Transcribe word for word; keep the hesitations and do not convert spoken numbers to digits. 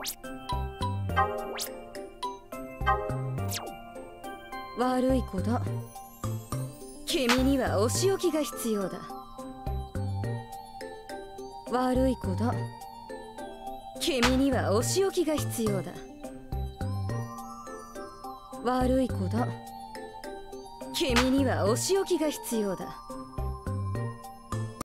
悪い子だ。君にはお仕置きが必要だ。悪い子だ。君にはお仕置きが必要だ。悪い子だ。君にはお仕置きが必要だ。